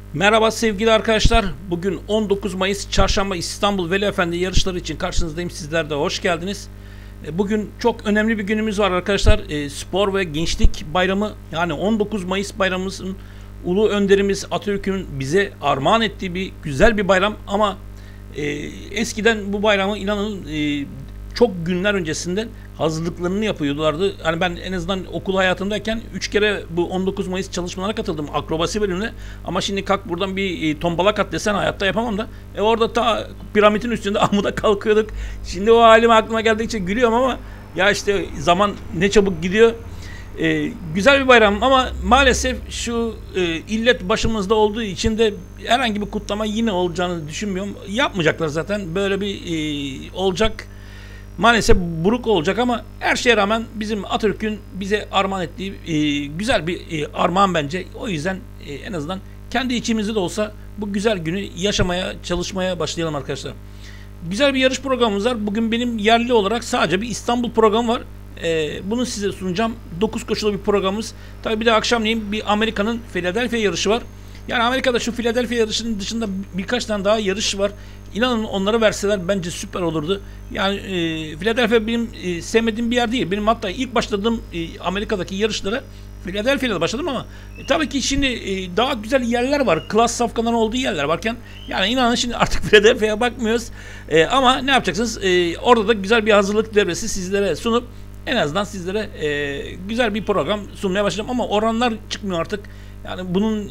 Merhaba sevgili arkadaşlar. Bugün 19 Mayıs Çarşamba İstanbul Veli Efendi yarışları için karşınızdayım. Sizler de hoş geldiniz. Bugün çok önemli bir günümüz var arkadaşlar. Spor ve Gençlik Bayramı, yani 19 Mayıs bayramımızın ulu önderimiz Atatürk'ün bize armağan ettiği bir güzel bir bayram. Ama eskiden bu bayramı inanın çok günler öncesinden hazırlıklarını yapıyorlardı. Yani ben en azından okul hayatımdayken 3 kere bu 19 Mayıs çalışmalarına katıldım akrobasi bölümüne. Ama şimdi kalk buradan bir tombalak at desen hayatta yapamam da. Orada ta piramidin üstünde amuda kalkıyorduk. Şimdi o halim aklıma geldikçe gülüyorum ama ya işte zaman ne çabuk gidiyor. Güzel bir bayram ama maalesef şu illet başımızda olduğu için de herhangi bir kutlama yine olacağını düşünmüyorum. Yapmayacaklar zaten. Böyle bir olacak. Maalesef buruk olacak ama her şeye rağmen bizim Atatürk'ün bize armağan ettiği güzel bir armağan bence. O yüzden en azından kendi içimizde de olsa bu güzel günü yaşamaya, çalışmaya başlayalım arkadaşlar. Güzel bir yarış programımız var. Bugün benim yerli olarak sadece bir İstanbul programı var. Bunu size sunacağım. 9 koşulu bir programımız. Tabii bir de akşamleyin bir Amerika'nın Philadelphia yarışı var. Yani Amerika'da şu Philadelphia yarışının dışında birkaç tane daha yarış var. İnanın onları verseler bence süper olurdu. Yani Philadelphia benim sevmediğim bir yer değil. Benim hatta ilk başladığım Amerika'daki yarışlara Philadelphia'da başladım ama tabii ki şimdi daha güzel yerler var. Klas safkanların olduğu yerler varken yani inanın şimdi artık Philadelphia'ya bakmıyoruz. Ama ne yapacaksınız? Orada da güzel bir hazırlık devresi sizlere sunup en azından sizlere güzel bir program sunmaya başlayacağım ama oranlar çıkmıyor artık. Yani bunun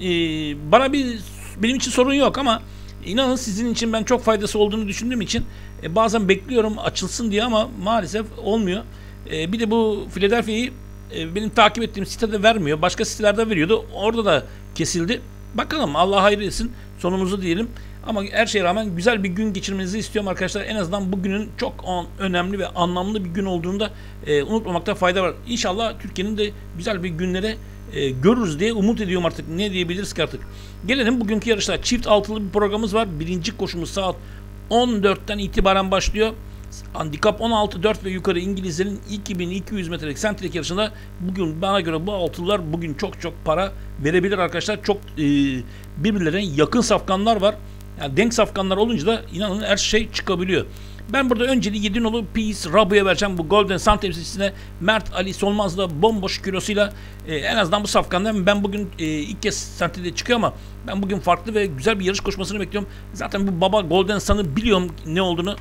benim için sorun yok ama inanın sizin için ben çok faydası olduğunu düşündüğüm için bazen bekliyorum açılsın diye ama maalesef olmuyor. Bir de bu Philadelphia'yı benim takip ettiğim sitede vermiyor. Başka sitelerde veriyordu. Orada da kesildi. Bakalım, Allah hayır etsin. Sonumuzu diyelim. Ama her şeye rağmen güzel bir gün geçirmenizi istiyorum arkadaşlar. En azından bugünün çok önemli ve anlamlı bir gün olduğunu da unutmamakta fayda var. İnşallah Türkiye'nin de güzel bir günlere görürüz diye umut ediyorum artık. Ne diyebiliriz ki artık. Gelelim bugünkü yarışlar. Çift altılı bir programımız var. Birinci koşumuz saat 14'ten itibaren başlıyor. Handikap 16 4 ve yukarı İngilizlerin 2200 metrelik sentrik yarışında bugün bana göre bu altılılar bugün çok para verebilir arkadaşlar. Çok birbirlerine yakın safkanlar var. Yani denk safkanlar olunca da inanın her şey çıkabiliyor. Ben burada önceliği 7 nolu Peace Rabu'ya vereceğim. Bu Golden Sun temsilcisine Mert Ali Solmaz'la bomboş kilosuyla en azından bu safkandan ben bugün ilk kez sentride çıkıyor ama ben bugün farklı ve güzel bir yarış koşmasını bekliyorum. Zaten bu baba Golden Sun'ı biliyorum ne olduğunu.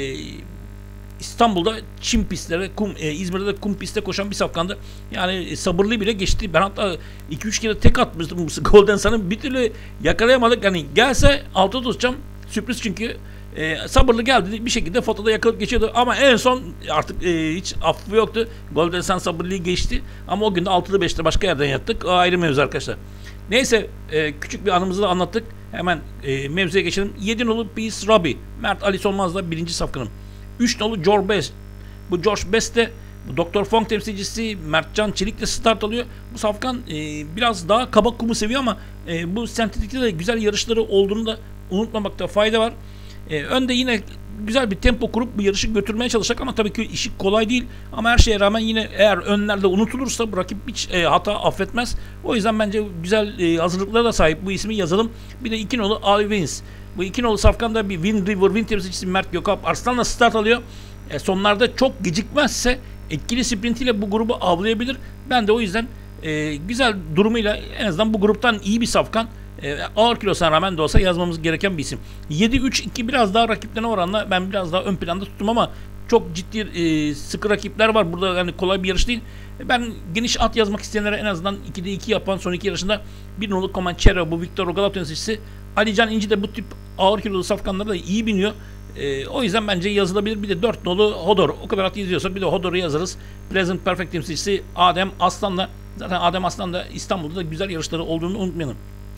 İstanbul'da çim pistlere, İzmir'de de kum pistte koşan bir safkandı. Yani sabırlı bile geçti. Ben hatta 2-3 kere tek atmıştım Golden Sun'ı. Bir türlü yakalayamadık. Yani gelse altta tutacağım. Sürpriz çünkü. Sabırlı geldi. Bir şekilde fotoda yakalayıp geçiyordu. Ama en son artık hiç affı yoktu. Golden Sun sabırlıyı geçti. Ama o gün de 6'da 5'te başka yerden yattık. O ayrı mevzu arkadaşlar. Neyse küçük bir anımızı da anlattık. Hemen mevzuya geçelim. 7 nolu Peace Rabi. Mert Ali Solmaz'la birinci safkanım. 3 nolu George Best. Bu George Best de Doktor Funk temsilcisi Mertcan Çelik'le start alıyor. Bu safkan biraz daha kaba kumu seviyor ama bu sentetikte de güzel yarışları olduğunu da unutmamakta fayda var. Önde yine güzel bir tempo kurup bu yarışı götürmeye çalışacak ama tabii ki işi kolay değil. Ama her şeye rağmen yine eğer önlerde unutulursa bu rakip hiç hata affetmez. O yüzden bence güzel hazırlıklara da sahip bu ismi yazalım. Bir de 2 nolu Ali Wins. Bu 2 nolu safkanda bir Win temsilcisi Mert Gökalp Arslan'la start alıyor. Sonlarda çok gecikmezse etkili sprintiyle bu grubu avlayabilir. Ben de o yüzden güzel durumuyla en azından bu gruptan iyi bir safkan. Ağır kilosuna rağmen de olsa yazmamız gereken bir isim. 7-3-2 biraz daha rakiplerine oranla ben biraz daha ön planda tuttum ama çok ciddi sıkı rakipler var. Burada yani kolay bir yarış değil. Ben geniş at yazmak isteyenlere en azından 2'de 2 yapan son iki yarışında 1 nolu Comanchero, bu Victor Ogalap temsilcisi Alican İnci de bu tip ağır kilolu safkanlara da iyi biniyor. O yüzden bence yazılabilir. Bir de 4 nolu Hodor. O kadar at yazıyorsa bir de Hodor'u yazarız. Present Perfect temsilcisi Adem Aslan'la. Zaten Adem Aslan da İstanbul'da da güzel yarışları olduğunu unutmayalım.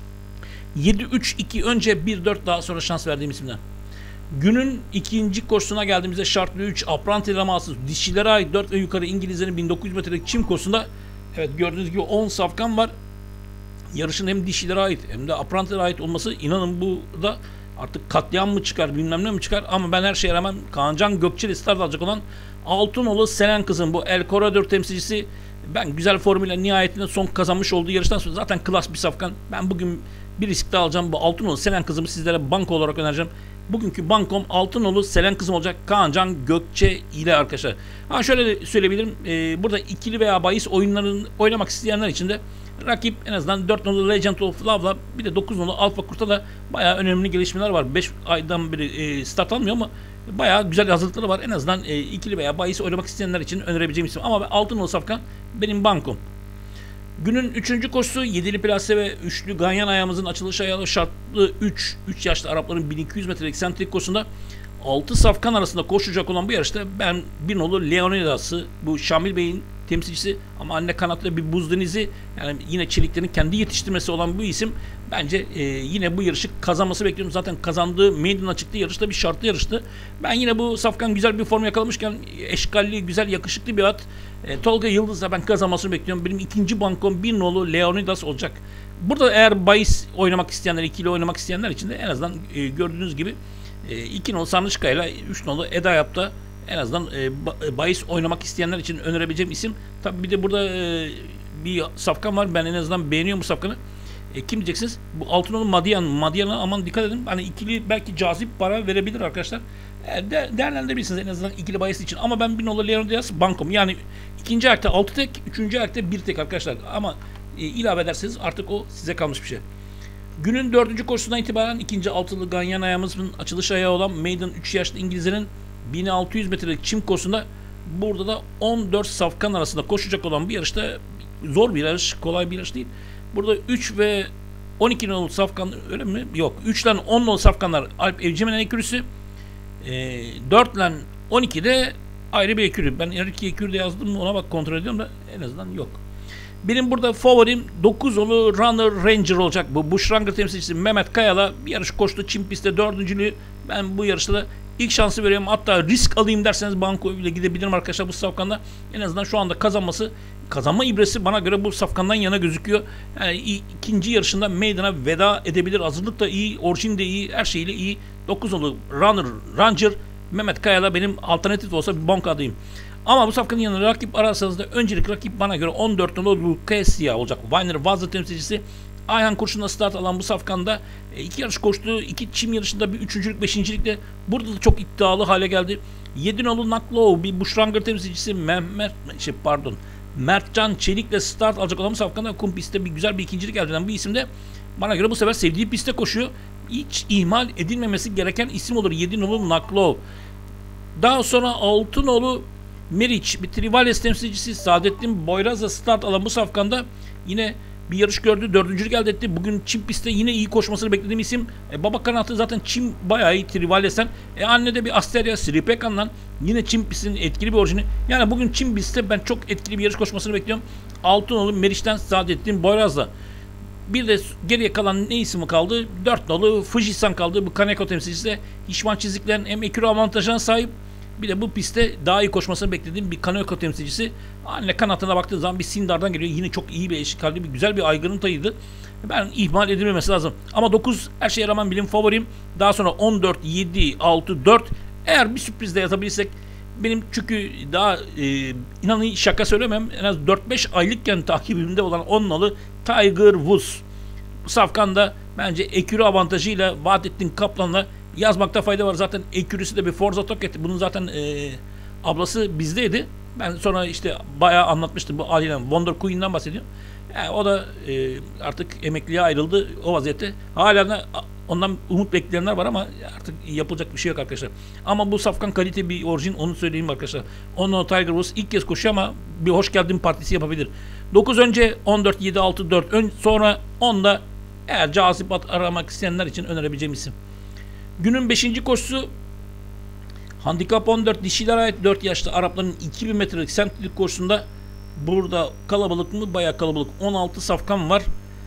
7-3-2 önce 1-4 daha sonra şans verdiğim isimler. Günün ikinci koşusuna geldiğimizde şartlı 3 Apprenti Lamasız dişilere ait 4 ve yukarı İngilizlerin 1900 metrelik çim koşusunda evet gördüğünüz gibi 10 safkan var. Yarışın hem dişilere ait hem de Apprenti'lere ait olması inanın bu da artık katliam mı çıkar bilmem ne mi çıkar ama ben her şeye rağmen Kaancan Gökçeli start alacak olan Altınolu Selen kızın bu El Corredor temsilcisi Ben güzel formuyla nihayetinde son kazanmış olduğu yarıştan sonra zaten klas bir safkan. Ben bugün bir risk daha alacağım. Bu Altınolu Selen kızımı sizlere banko olarak önereceğim. Bugünkü bankom Altınolu Selen kızım olacak. Kaancan Gökçe ile arkadaşlar. Ha şöyle de söyleyebilirim. Burada ikili veya bahis oyunlarını oynamak isteyenler için de rakip en azından 4 nolu Legend of Love'la bir de 9 nolu Alpha Kurt'ta da bayağı önemli gelişmeler var. 5 aydan beri start almıyor ama bayağı güzel hazırlıkları var. En azından ikili veya bahis oynamak isteyenler için önerebileceğim isim. Ama 6 nolu safkan benim bankom. Günün 3. koşusu 7'li plase ve 3'lü ganyan ayağımızın açılış ayağı şartlı 3 yaşlı Arapların 1200 metrelik sentrik koşusunda 6 safkan arasında koşacak olan bu yarışta ben bir nolu Leonidas'ı, bu Şamil Bey'in temsilcisi ama anne kanatlı bir buz denizi, yani yine çeliklerin kendi yetiştirmesi olan bu isim bence yine bu yarışı kazanması bekliyorum. Zaten kazandığı meydanına çıktığı yarışta bir şartlı yarıştı. Ben yine bu safkan güzel bir form yakalamışken eşkalli, güzel, yakışıklı bir at Tolga Yıldız'la ben kazanmasını bekliyorum. Benim ikinci bankom bir nolu Leonidas olacak. Burada eğer bahis oynamak isteyenler, ikili oynamak isteyenler için de en azından gördüğünüz gibi 2 nolu Sarnıçka ile 3 nolu Eda yaptı. En azından bahis oynamak isteyenler için önerebileceğim isim. Tabi bir de burada bir safkan var. Ben en azından beğeniyorum bu safkanı. Kim diyeceksiniz? Bu Altınolu Madian. Madian'a aman dikkat edin. Hani ikili belki cazip para verebilir arkadaşlar. Değerlendirebilirsiniz en azından ikili bahis için. Ama ben bir nolu Leonidas bankom. Yani ikinci ayakta 6 tek, üçüncü ayakta 1 tek arkadaşlar. Ama ilave ederseniz artık o size kalmış bir şey. Günün 4. koşusundan itibaren ikinci altılı ganyan ayağımızın açılış ayağı olan Maiden 3 yaşlı İngilizlerin 1600 metrelik çim koşusunda burada da 14 safkan arasında koşacak olan bir yarışta zor bir yarış, kolay bir yarış değil. Burada 3 ve 12 nolu safkan, öyle mi? Yok. 3 ile 10 nolu safkanlar Alp Evcimen ekürüsü. 4 ile 12 de ayrı bir ekürü. Ben her iki ekürü de yazdım, ona bak kontrol ediyorum da en azından yok. Benim burada favorim 9 nolu Runner Ranger olacak. Bu Bushranger temsilcisi Mehmet Kaya'la bir yarış koştu. Çim pistte 4.'lüğü. Ben bu yarışta da ilk şansı veriyorum. Hatta risk alayım derseniz banko ile gidebilirim arkadaşlar bu safkanda. En azından şu anda kazanma ibresi bana göre bu safkandan yana gözüküyor. Yani ikinci yarışında meydana veda edebilir. Hazırlık da iyi, orijin de iyi, her şeyle iyi. 9 nolu Runner Ranger Mehmet Kaya'la benim alternatif olsa bir banko adayım. Ama bu safkanın yanına rakip ararsanız da öncelik rakip bana göre 14 nolu Lucasia olacak. Weiner Vazlı temsilcisi Ayhan Kurşun'la start alan bu safkanda 2 yarış koştu. 2 çim yarışında bir 3.'lük 5.'likle burada da çok iddialı hale geldi. 7 nolu Naklow bir Bushranger temsilcisi Mertcan Çelik'le start alacak olan bu safkanda kum pistte bir güzel bir ikincilik elde eden bu isim de bana göre bu sefer sevdiği pistte koşuyor. Hiç ihmal edilmemesi gereken isim olur 7 nolu Naklow. Daha sonra 6 nolu Meriç bir Trivales temsilcisi Saadettin Boyraz'la start alan bu safkanda yine bir yarış gördü. 4.'lük elde etti. Bugün çim pistte yine iyi koşmasını beklediğim isim. Baba kanatı zaten çim bayağı iyi Trivales'ten. Anne de bir Asteria Sripekan'dan yine çim pistin etkili bir orijini. Yani bugün çim pistte ben çok etkili bir yarış koşmasını bekliyorum. Altınoğlu Meriç'ten Saadettin Boyraz'la. Bir de geriye kalan ne ismi kaldı? 4 nolu Fujisan kaldı. Bu Kaneko temsilcisi de Hişman çiziklerin hem ekürü avantajına sahip. Bir de bu pistte daha iyi koşmasını beklediğim bir Kaneko temsilcisi. Anne kanatına baktığı zaman bir Sindar'dan geliyor. Yine çok iyi bir eşkalli, bir güzel bir aygırın tayıydı. Ben ihmal edilmemesi lazım. Ama 9 her şeye rağmen benim favorim. Daha sonra 14, 7, 6, 4. Eğer bir sürpriz de yazabilirsek benim çünkü daha inanın şaka söylemem. En az 4-5 aylıkken takibimde olan 10 nolu Tiger Woods. Bu safkanda bence ekürü avantajıyla Vahdettin Kaplan'la yazmakta fayda var. Zaten ekürüsü de bir Forza Toket. Bunun zaten ablası bizdeydi. Ben sonra işte bayağı anlatmıştım. Bu ailen Wonder Queen'den bahsediyorum. Yani o da artık emekliye ayrıldı o vaziyette. Hala da ondan umut bekleyenler var ama artık yapılacak bir şey yok arkadaşlar. Ama bu safkan kalite bir orijin, onu söyleyeyim arkadaşlar. Onun Tiger Woods ilk kez koşuyor ama bir hoş geldin partisi yapabilir. 9 önce 14, 7, 6, 4 sonra 10'da eğer cazip at aramak isteyenler için önerebileceğim isim. Günün 5. koşusu handikap 14 dişiler ait 4 yaşlı Arapların 2000 metrelik sentlik koşusunda burada kalabalık mı? Bayağı kalabalık. 16 safkan var.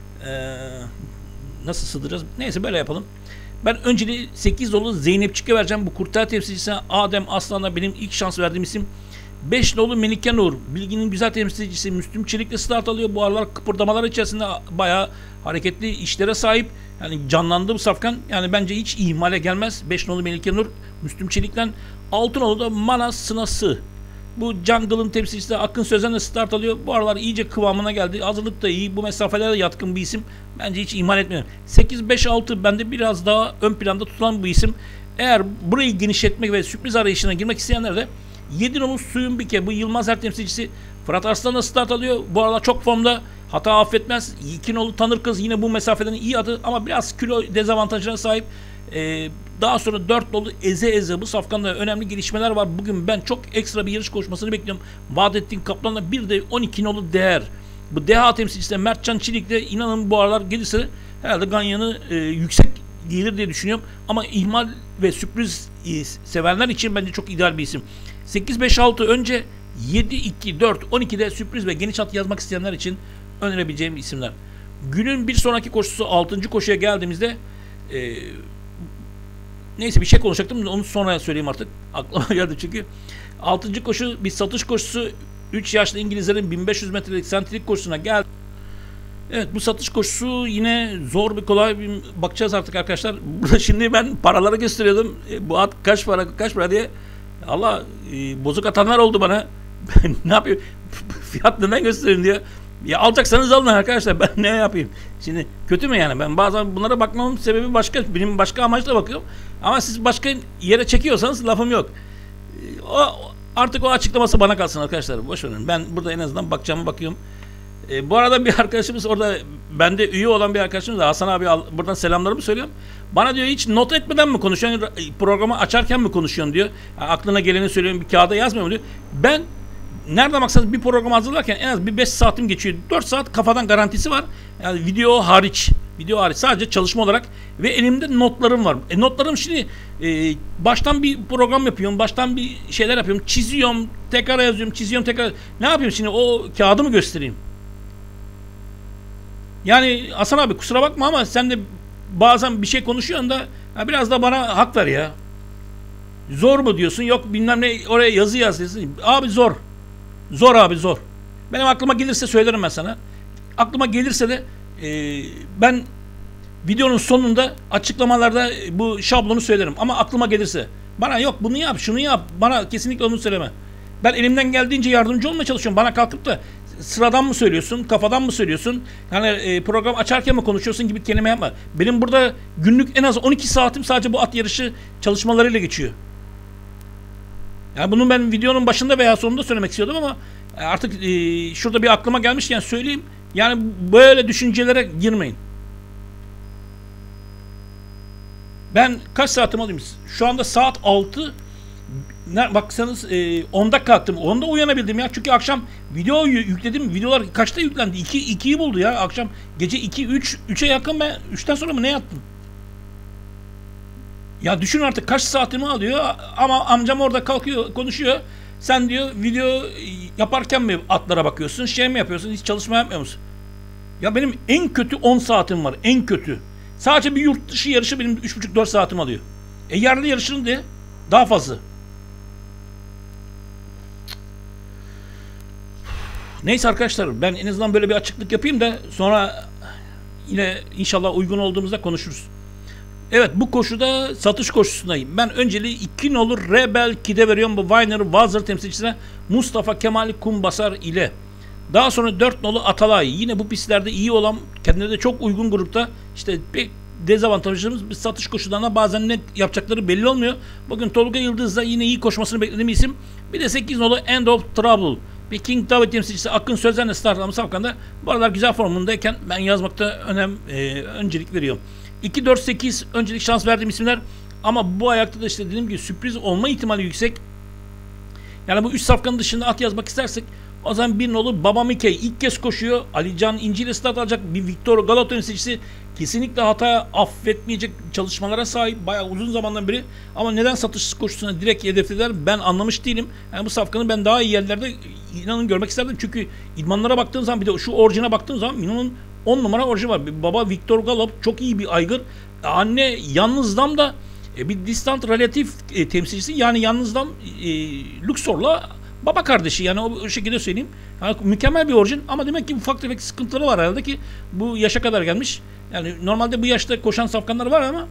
Nasıl sığdıracağız? Neyse böyle yapalım. Ben önceliği 8 nolu Zeynepçik'e vereceğim. Bu kurtar temsilcisine Adem Aslan'la benim ilk şans verdiğim isim. 5 nolu Melike Nur. Bilginin güzel temsilcisi Müslüm Çelik'le start alıyor. Bu aralar kıpırdamalar içerisinde bayağı hareketli işlere sahip. Yani canlandı bu safkan. Yani bence hiç ihmale gelmez. 5 nolu Melike Nur, Müslüm Çelik'ten. 6 nolu da Manas Sınası. Bu Jungle'ın temsilcisi Akın Sözen'le start alıyor. Bu aralar iyice kıvamına geldi. Hazırlık da iyi. Bu mesafelere de yatkın bir isim. Bence hiç ihmal etmiyorum. 8-5-6 bende biraz daha ön planda tutulan bu isim. Eğer burayı genişletmek ve sürpriz arayışına girmek isteyenler de 7 nolu Suyun Bike, bu Yılmazer temsilcisi Fırat Arslan'la start alıyor. Bu aralar çok formda. Hata affetmez. 2 nolu Tanır Kız yine bu mesafeden iyi adı ama biraz kilo dezavantajına sahip. Daha sonra 4 nolu Eze bu safkanda önemli gelişmeler var. Bugün ben çok ekstra bir yarış koşmasını bekliyorum. Vahdettin Kaplan'la bir de 12 nolu Değer. Bu DH temsilcisi de Mertcan Çelik de inanın bu aralar gelirse herhalde Ganyan'ı yüksek gelir diye düşünüyorum. Ama ihmal ve sürpriz sevenler için bence çok ideal bir isim. 8-5-6 önce 7-2-4-12'de sürpriz ve geniş hat yazmak isteyenler için önerebileceğim isimler. Günün bir sonraki koşusu 6. koşuya geldiğimizde neyse bir şey konuşacaktım da onu sonra söyleyeyim artık. Aklıma geldi çünkü. 6. koşu bir satış koşusu. 3 yaşlı İngilizlerin 1500 metrelik sentrik koşusuna geldi. Evet, bu satış koşusu yine zor bir kolay bir bakacağız artık arkadaşlar. Burada şimdi ben paraları gösteriyordum. Bu at kaç para diye. Allah bozuk atanlar oldu bana. Ben ne yapayım? Fiyat neden göstereyim diyor. Ya alacaksanız alın arkadaşlar. Ben ne yapayım? Şimdi kötü mü yani? Ben bazen bunlara bakmamın sebebi başka. Benim başka amaçla bakıyorum. Ama siz başka yere çekiyorsanız lafım yok. Artık o açıklaması bana kalsın arkadaşlar. Boş verin. Ben burada en azından bakıyorum. Bu arada bir arkadaşımız orada, bende üye olan bir arkadaşımız da Hasan abi, buradan selamlarımı söylüyorum. Bana diyor hiç not etmeden mi konuşuyorsun? Programı açarken mi konuşuyorsun diyor. Aklına geleni söylüyorum, bir kağıda yazmıyor mu diyor. Ben nerede baksanız bir programı hazırlarken en az bir 5 saatim geçiyor. 4 saat kafadan garantisi var. Yani video hariç sadece çalışma olarak ve elimde notlarım var. Notlarım şimdi baştan bir program yapıyorum. Baştan bir şeyler yapıyorum. Çiziyorum, tekrar yazıyorum, çiziyorum, tekrar. Ne yapayım şimdi, o kağıdı mı göstereyim? Yani Hasan abi kusura bakma ama sen de bazen bir şey konuşuyorsun da biraz da bana hak ver ya. Zor mu diyorsun? Yok bilmem ne, oraya yazı yaz diyorsun. Abi zor. Zor abi zor. Benim aklıma gelirse söylerim ben sana. Aklıma gelirse de ben videonun sonunda açıklamalarda bu şablonu söylerim. Ama aklıma gelirse. Bana yok bunu yap, şunu yap. Bana kesinlikle onu söyleme. Ben elimden geldiğince yardımcı olmaya çalışıyorum. Bana kalkıp da sıradan mı söylüyorsun, kafadan mı söylüyorsun? Yani program açarken mi konuşuyorsun gibi kelime yapma. Benim burada günlük en az 12 saatim sadece bu at yarışı çalışmalarıyla geçiyor. Yani bunu ben videonun başında veya sonunda söylemek istiyordum ama artık şurada bir aklıma gelmişken söyleyeyim. Yani böyle düşüncelere girmeyin. Ben kaç saatim alayım? Şu anda saat 6. Baksanız 10'da kalktım. 10'da uyanabildim ya. Çünkü akşam video yükledim. Videolar kaçta yüklendi? 2'yi buldu ya. Akşam gece 3'e yakın ben 3'ten sonra mı ne yattım? Ya düşün artık kaç saatimi alıyor ama amcam orada kalkıyor konuşuyor. Sen diyor video yaparken mi atlara bakıyorsun, şey mi yapıyorsun, hiç çalışma yapmıyor musun? Ya benim en kötü 10 saatim var, en kötü. Sadece bir yurt dışı yarışı benim 3,5-4 saatim alıyor. Yerli yarışının de daha fazla. Neyse arkadaşlar, ben en azından böyle bir açıklık yapayım da sonra yine inşallah uygun olduğumuzda konuşuruz. Evet, bu koşuda satış koşusundayım. Ben önceliği 2 nolu Rebel Kid'e veriyorum. Bu Weiner Wazır temsilcisine Mustafa Kemal Kumbasar ile. Daha sonra 4 nolu Atalay. Yine bu pistlerde iyi olan, kendine de çok uygun grupta. İşte pek dezavantajımız bir satış koşularına bazen ne yapacakları belli olmuyor. Bugün Tolga Yıldız'da yine iyi koşmasını beklediğim isim. Bir de 8 nolu End of Trouble. Bir King David temsilcisi Akın Sözen'le start almış safkanda. Bu aralar güzel formundayken ben yazmakta öncelik veriyorum. 2-4-8 öncelik şans verdiğim isimler ama bu ayakta da işte dediğim gibi sürpriz olma ihtimali yüksek. Yani bu 3 safkanın dışında at yazmak istersek o zaman bir nolu Baba Mikey ilk kez koşuyor. Ali Can İnci ile start alacak. Bir Victor Galop temsilcisi kesinlikle hata affetmeyecek çalışmalara sahip. Bayağı uzun zamandan beri. Ama neden satış koşusuna direkt hedeflediler ben anlamış değilim. Yani bu safkanı ben daha iyi yerlerde inanın görmek isterdim. Çünkü idmanlara baktığım zaman bir de şu orijine baktığım zaman inanın 10 numara orijin var. Bir baba Victor Galop çok iyi bir aygır. Anne Yalnızdam da bir distant relatif temsilcisi. Yani Yalnızdam Luxor'la baba kardeşi, yani o şekilde söyleyeyim. Yani mükemmel bir orijin ama demek ki ufak tefek sıkıntıları var herhalde ki bu yaşa kadar gelmiş. Yani normalde bu yaşta koşan safkanlar var ama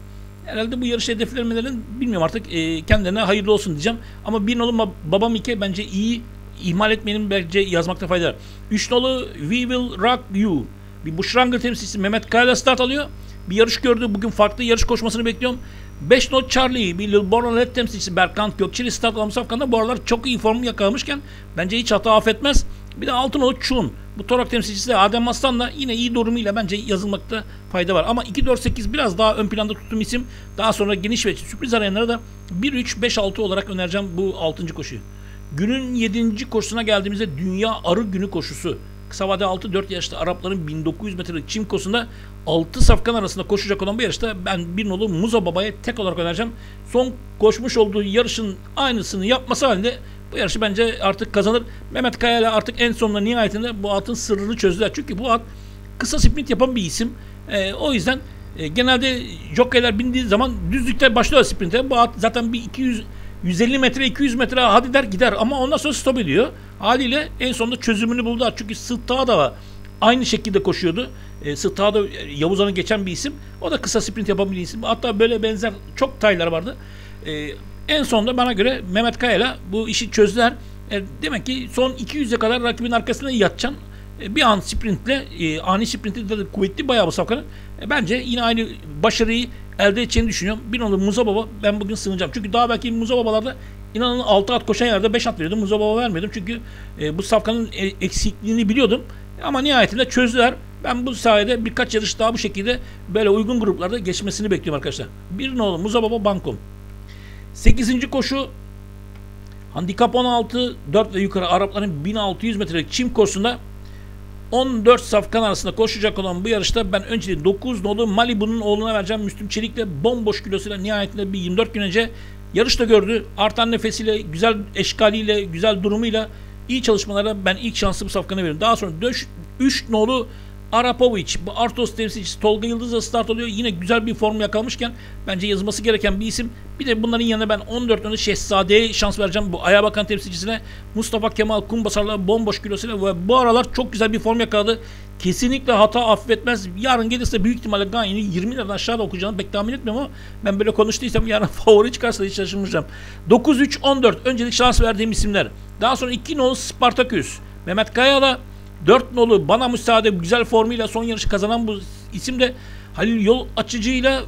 Herhalde bu yarış hedeflemelerin bilmiyorum artık, kendilerine hayırlı olsun diyeceğim. Ama bir nolu Babam Ike bence iyi. İhmal etmeyelim, bence yazmakta fayda var. 3 nolu We Will Rock You. Bir Bushranger temsilcisi Mehmet Kaya'yla start alıyor. Bir yarış gördü. Bugün farklı yarış koşmasını bekliyorum. 5 nolu Charlie, bir Lil Bornalet temsilcisi Berkant Gökçeli start alan safkanda bu aralar çok iyi form yakalamışken bence hiç hata affetmez. Bir de 6 nolu Chun. Bu Torak temsilcisi de Adem Aslan da yine iyi durumuyla bence yazılmakta fayda var. Ama 2-4-8 biraz daha ön planda tuttuğum isim. Daha sonra geniş ve sürpriz arayanlara da 1-3-5-6 olarak önereceğim bu 6. koşuyu. Günün 7. koşusuna geldiğimizde Dünya Arı Günü koşusu. Kısa vade 6-4 yaşlı Arapların 1900 metrelik çim koşusunda 6 safkan arasında koşacak olan bu yarışta ben bir nolu Muzo Baba'ya tek olarak önereceğim. Son koşmuş olduğu yarışın aynısını yapması halinde bu yarışı bence artık kazanır. Mehmet Kaya ile artık en sonunda nihayetinde bu atın sırrını çözdüler. Çünkü bu at kısa sprint yapan bir isim. O yüzden genelde jokeyler bindiği zaman düzlükte başlıyor sprinte. Bu at zaten bir 150 metre 200 metre hadi der gider ama ondan sonra stop ediyor. Haliyle en sonunda çözümünü buldular. Çünkü Sıttağı da aynı şekilde koşuyordu. Sıttağı da Yavuz Han'ı geçen bir isim. O da kısa sprint yapan bir isim. Hatta böyle benzer çok taylar vardı. En sonunda bana göre Mehmet Kaya'yla bu işi çözdüler. Demek ki son 200'e kadar rakibin arkasına yatacaksın. Bir an sprintle, ani sprintle de kuvvetli bayağı bu safkanın. Bence yine aynı başarıyı elde edeceğini düşünüyorum. Bir nolu Muzo Baba ben bugün sığınacağım. Çünkü daha belki Muzo Babalarda inanın 6 at koşan yerde 5 at veriyordum. Muzo Baba vermiyordum. Çünkü bu safkanın eksikliğini biliyordum. Ama nihayetinde çözdüler. Ben bu sayede birkaç yarış daha bu şekilde böyle uygun gruplarda geçmesini bekliyorum arkadaşlar. Bir nolu Muzo Baba Bankom. 8. koşu handikap 16 4 ve yukarı Arapların 1600 metrelik çim koşusunda 14 safkan arasında koşacak olan bu yarışta ben önceliği 9 nolu Malibu'nun oğluna vereceğim. Müslüm Çelik'le bomboş kilosuyla nihayetinde bir 24 gün önce yarışta gördü. Artan nefesiyle, güzel eşkaliyle, güzel durumuyla iyi çalışmalara ben ilk şansı bu safkana veriyorum. Daha sonra 3 nolu Arapovic, bu Artos temsilcisi Tolga Yıldız'la start oluyor. Yine güzel bir form yakalamışken bence yazılması gereken bir isim. Bir de bunların yanına ben 14 nolu Şehzade'ye şans vereceğim. Bu Ayağa Bakan temsilcisine Mustafa Kemal Kumbasar'la bomboş kilosuyla ve bu aralar çok güzel bir form yakaladı. Kesinlikle hata affetmez. Yarın gelirse büyük ihtimalle Ganyan'ı 20 liradan aşağıda okuyacağını pek tahmin etmiyorum ama ben böyle konuştuysam yarın favori çıkarsa hiç şaşırmayacağım. 9-3-14 öncelik şans verdiğim isimler. Daha sonra 2 nolu Spartaküs, Mehmet Kaya'la 4 nolu Bana Müsaade güzel formuyla son yarışı kazanan bu isim de Halil Yol Açıcı'yla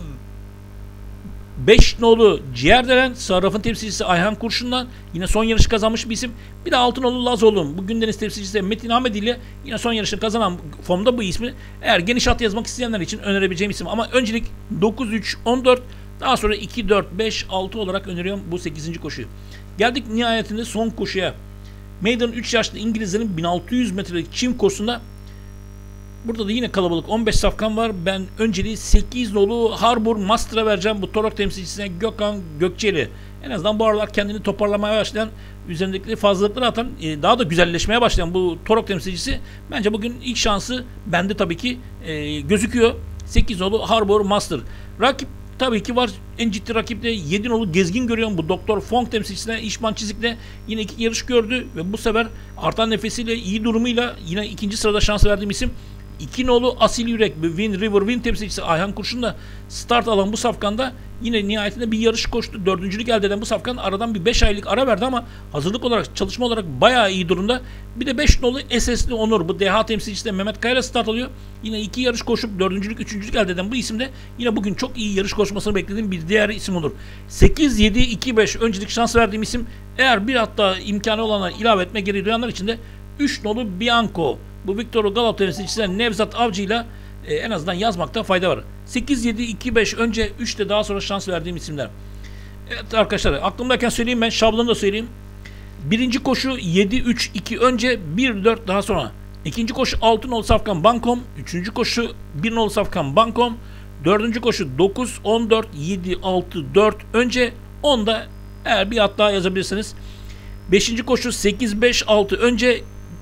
5 nolu Ciğerdelen Sarraf'ın temsilcisi Ayhan Kurşun'dan yine son yarışı kazanmış bir isim. Bir de 6 nolu Lazolum. Bugün deniz temsilcisi Metin Ahmet ile yine son yarışı kazanan formda bu ismi. Eğer geniş hat yazmak isteyenler için önerebileceğim isim. Ama öncelik 9-3-14 daha sonra 2-4-5-6 olarak öneriyorum bu 8. koşuyu. Geldik nihayetinde son koşuya. Meydanın 3 yaşlı İngilizlerin 1600 metrelik çim koşusunda burada da yine kalabalık 15 safkan var. Ben önceliği 8 nolu Harbour Master'a vereceğim. Bu Torak temsilcisine Gökhan Gökçeli. En azından bu aralar kendini toparlamaya başlayan, üzerindeki fazlalıkları atan, daha da güzelleşmeye başlayan bu Torak temsilcisi bence bugün ilk şansı bende tabii ki gözüküyor. 8 nolu Harbour Master. Rakip tabii ki var. En ciddi rakip de 7 nolu Gezgin görüyorum. Bu Doktor Fong temsilcisine İşman Çizik'le yine 2 yarış gördü ve bu sefer artan nefesiyle, iyi durumuyla yine ikinci sırada şans verdiğim isim 2 nolu Asil Yürek, Wind River Wind temsilcisi Ayhan Kurşun'la start alan bu safkanda yine nihayetinde bir yarış koştu. Dördüncülük elde eden bu safkan aradan bir 5 aylık ara verdi ama hazırlık olarak, çalışma olarak bayağı iyi durumda. Bir de 5 nolu SS'li Onur, bu DH temsilcisi de Mehmet Kaya'yla start alıyor. Yine 2 yarış koşup dördüncülük, üçüncülük elde eden bu isim de yine bugün çok iyi yarış koşmasını beklediğim bir diğer isim olur. 8-7-2-5 öncelik şans verdiğim isim. Eğer bir hatta imkanı olanlar ilave etme gereği duyanlar için de 3 nolu Bianco. Bu Victor Galop temsilcisinden Nevzat Avcı'yla en azından yazmakta fayda var. 8-7-2-5 önce 3'te daha sonra şans verdiğim isimler. Evet arkadaşlar, aklımdayken söyleyeyim, ben şablonu da söyleyeyim. Birinci koşu 7-3-2 önce, 1-4 daha sonra. İkinci koşu 6 nolu Safkan Bankom. Üçüncü koşu 1 nolu Safkan Bankom. Dördüncü koşu 9-14-7-6-4 önce, 10'da eğer bir hat daha yazabilirsiniz. Beşinci koşu 8-5-6 önce,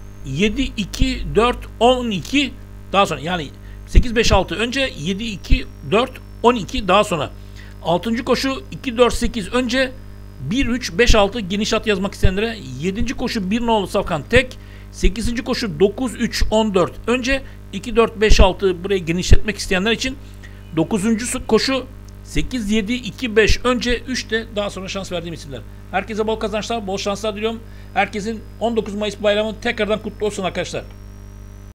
7-2-4-12 daha sonra, yani 8-5-6 önce, 7-2-4-12 daha sonra. 6. koşu 2-4-8 önce, 1-3-5-6 geniş hat yazmak isteyenlere. 7. koşu 1 nolu Safkan tek. 8. koşu 9-3-14 önce, 2-4-5-6 burayı genişletmek isteyenler için. 9. koşu 8, 7, 2, 5 önce 3 de daha sonra şans verdiğim isimler. Herkese bol kazançlar, bol şanslar diliyorum. Herkesin 19 Mayıs bayramı tekrardan kutlu olsun arkadaşlar.